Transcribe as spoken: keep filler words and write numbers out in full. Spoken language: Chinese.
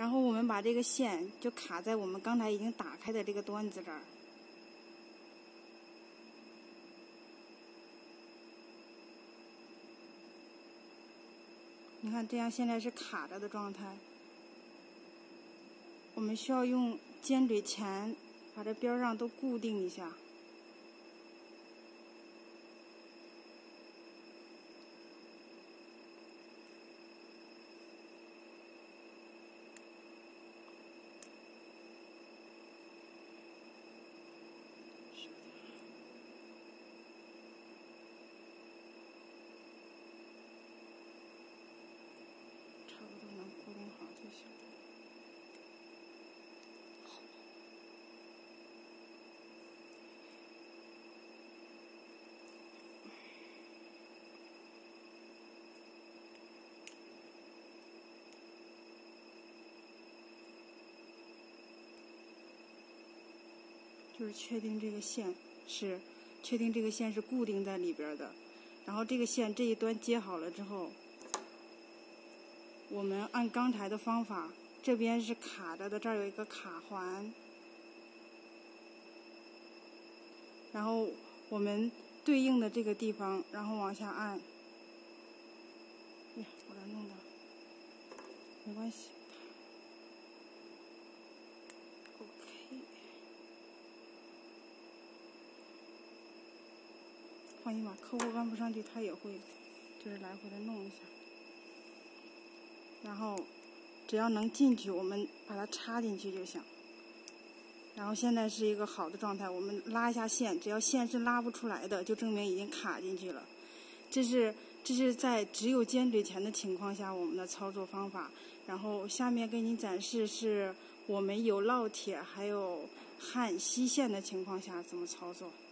然后我们把这个线就卡在我们刚才已经打开的这个端子这儿。你看，这样现在是卡着的状态。我们需要用尖嘴钳把这边上都固定一下。差不多能固定好就行。就是确定这个线是，确定这个线是固定在里边的，然后这个线这一端接好了之后，我们按刚才的方法，这边是卡着的，这儿有一个卡环，然后我们对应的这个地方，然后往下按。哎呀，我这弄的没关系。OK。放心吧，客户弯不上去，他也会，就是来回的弄一下。然后，只要能进去，我们把它插进去就行。然后现在是一个好的状态，我们拉一下线，只要线是拉不出来的，就证明已经卡进去了。这是这是在只有尖嘴钳的情况下我们的操作方法。然后下面给你展示是我们有烙铁还有焊吸线的情况下怎么操作。